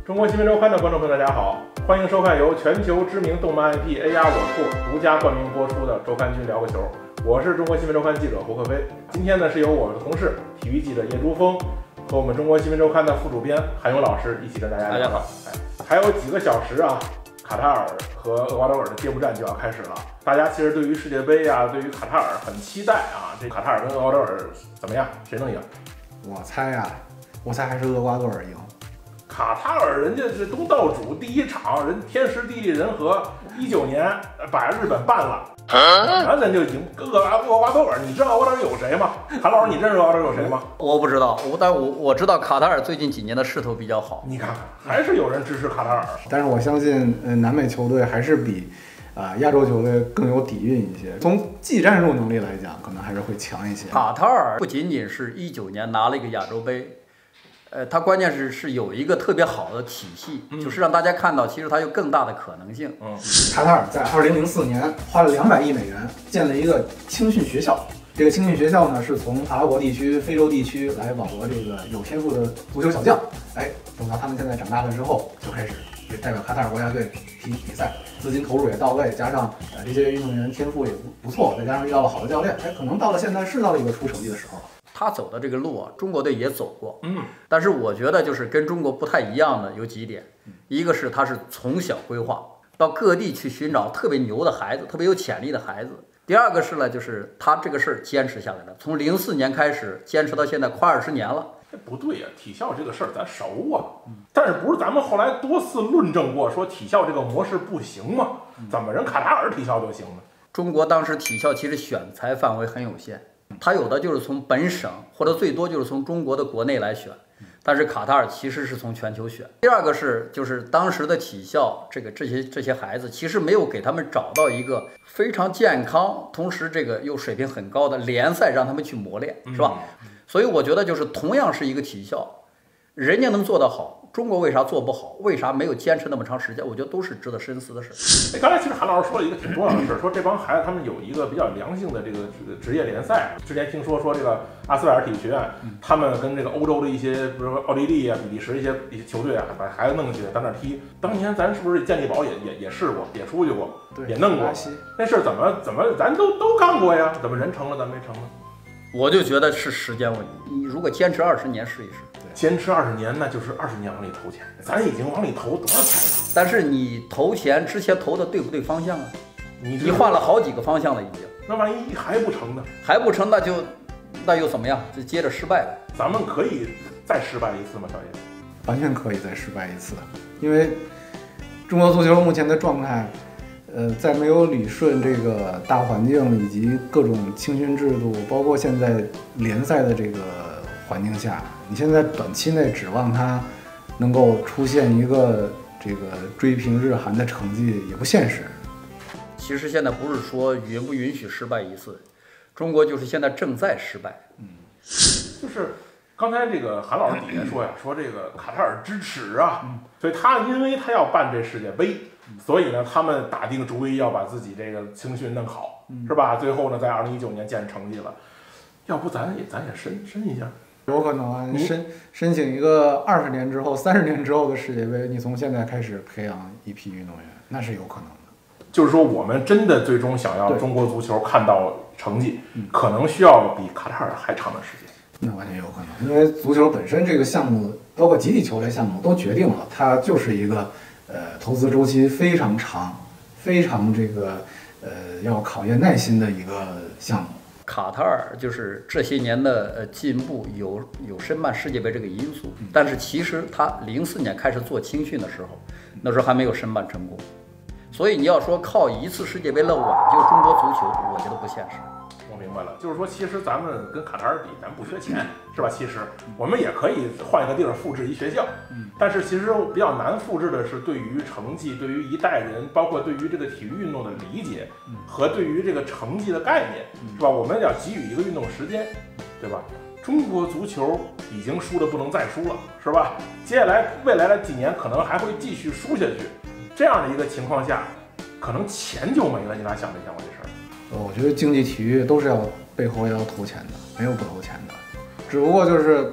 中国新闻周刊的观众朋友，大家好，欢迎收看由全球知名动漫 IP A 压我兔独家冠名播出的周刊君聊个球。我是中国新闻周刊记者胡克飞。今天呢，是由我的同事体育记者叶珠峰和我们中国新闻周刊的副主编韩勇老师一起跟大家聊。大家好，还有几个小时啊，卡塔尔和厄瓜多尔的接触战就要开始了。大家其实对于世界杯啊，对于卡塔尔很期待啊。这卡塔尔跟厄瓜多尔怎么样？谁能赢？ 我猜还是厄瓜多尔赢。 卡塔尔人家是东道主，第一场人天时地利人和，19年把日本办了，然后人就赢厄瓜多尔。你知道厄瓜多尔有谁吗？韩老师，你认识厄瓜多尔有谁吗？ 我不知道，但我知道卡塔尔最近几年的势头比较好。 你看看，还是有人支持卡塔尔。 但是我相信，南美球队还是比亚洲球队更有底蕴一些。从技战术能力来讲，可能还是会强一些。 卡塔尔不仅仅是19年拿了一个亚洲杯。它关键是有一个特别好的体系，就是让大家看到，其实它有更大的可能性。 卡塔尔在2004年花了200亿美元建了一个青训学校，这个青训学校呢是从阿拉伯地区、非洲地区来网罗这个有天赋的足球小将。等到他们现在长大了之后，就开始代表卡塔尔国家队踢比赛，资金投入也到位，加上这些运动员天赋也不错，再加上遇到了好的教练，可能到了现在是到了一个出成绩的时候了。 他走的这个路啊，中国队也走过，但是我觉得就是跟中国不太一样的有几点，一个是他是从小规划，到各地去寻找特别牛的孩子，特别有潜力的孩子。第二个是呢，就是他这个事儿坚持下来了，从04年开始坚持到现在快20年了。 不对呀，体校这个事儿咱熟啊，但是不是咱们后来多次论证过，说体校这个模式不行吗？怎么人卡塔尔体校就行了？ 中国当时体校其实选材范围很有限。他有的就是从本省，或者最多就是从中国的国内来选，但是卡塔尔其实是从全球选。第二个就是当时的体校，这些孩子其实没有给他们找到一个非常健康，同时这个又水平很高的联赛让他们去磨练，是吧？所以我觉得就是同样是一个体校，人家能做得好，中国为啥做不好？为啥没有坚持那么长时间？我觉得都是值得深思的事。 刚才其实韩老师说了一个挺重要的事，说这帮孩子他们有一个比较良性的这个职业联赛。之前听说这个阿斯维尔体育学院，他们跟这个欧洲的一些，比如说奥地利啊、比利时一些球队啊，把孩子弄去在那踢。当年咱是不是健力宝也试过，也出去过，也弄过？那事儿怎么咱都干过呀？怎么人成了咱没成呢？ 我就觉得是时间问题。你如果坚持20年试一试。 坚持20年，那就是20年往里投钱，咱已经往里投多少钱了？ 但是你投钱之前投的对不对方向啊？你换了好几个方向了已经。 那万一还不成呢？ 还不成，那又怎么样？就接着失败了。 咱们可以再失败一次吗，小叶？ 完全可以再失败一次，因为中国足球目前的状态，在没有理顺这个大环境以及各种青训制度，包括现在联赛的这个环境下，你现在短期内指望它能够出现一个这个追平日韩的成绩也不现实。 其实现在不是说允不允许失败一次，中国就是现在正在失败。 就是刚才这个韩老师底下说呀，说这个卡塔尔支持啊，所以因为他要办这世界杯，所以呢他们打定主意要把自己这个青训弄好，是吧？最后呢在2019年见成绩了，要不咱也申一下。 有可能啊，你申请一个20年之后、30年之后的世界杯，你从现在开始培养一批运动员，那是有可能的。 就是说，我们真的最终想要中国足球看到成绩，可能需要比卡塔尔还长的时间。 那完全有可能，因为足球本身这个项目，包括集体球类项目，都决定了它就是一个投资周期非常长、非常要考验耐心的一个项目。 卡塔尔就是这些年的进步有申办世界杯这个因素，但是其实他04年开始做青训的时候，那时候还没有申办成功，所以你要说靠一次世界杯来挽救中国足球，我觉得不现实。 我明白了，就是说其实咱们跟卡塔尔比，咱不缺钱，是吧？其实我们也可以换一个地儿复制一学校，但是其实比较难复制的是对于成绩、对于一代人，包括对于这个体育运动的理解和对于这个成绩的概念，是吧？我们要给予一个运动时间，对吧？中国足球已经输得不能再输了，是吧？接下来未来的几年可能还会继续输下去，这样的一个情况下，可能钱就没了。你俩想没想过这事儿？ 我觉得竞技体育都是背后要投钱的，没有不投钱的，只不过就是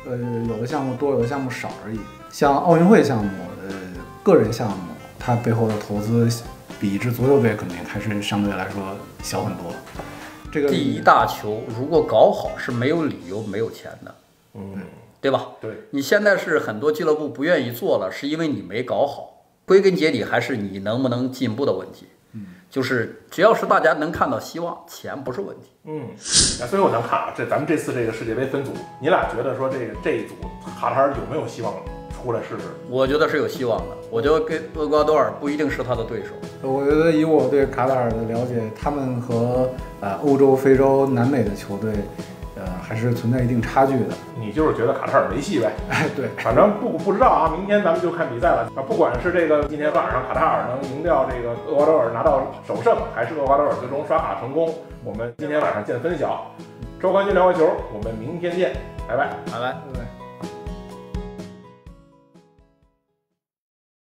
有的项目多，有的项目少而已。像奥运会项目，个人项目，它背后的投资比一支足球队肯定还是相对来说小很多。这个第一大球如果搞好是没有理由没有钱的，对吧？ 对， 你现在是很多俱乐部不愿意做了，是因为你没搞好，归根结底还是你能不能进步的问题。就是只要是大家能看到希望，钱不是问题。 那最后咱们看啊，咱们这次这个世界杯分组，你俩觉得说这一组卡塔尔有没有希望出来试试？ 我觉得是有希望的。我觉得跟厄瓜多尔不一定是他的对手。 我觉得以我对卡塔尔的了解，他们和欧洲、非洲、南美的球队，还是存在一定差距的。 你就是觉得卡塔尔没戏呗？ 对， 反正不知道啊，明天咱们就看比赛了啊。不管是这个今天晚上卡塔尔能赢掉这个厄瓜多尔拿到首胜，还是厄瓜多尔最终刷卡成功，我们今天晚上见分晓。周冠军聊个球，我们明天见，拜拜， 拜拜。 对。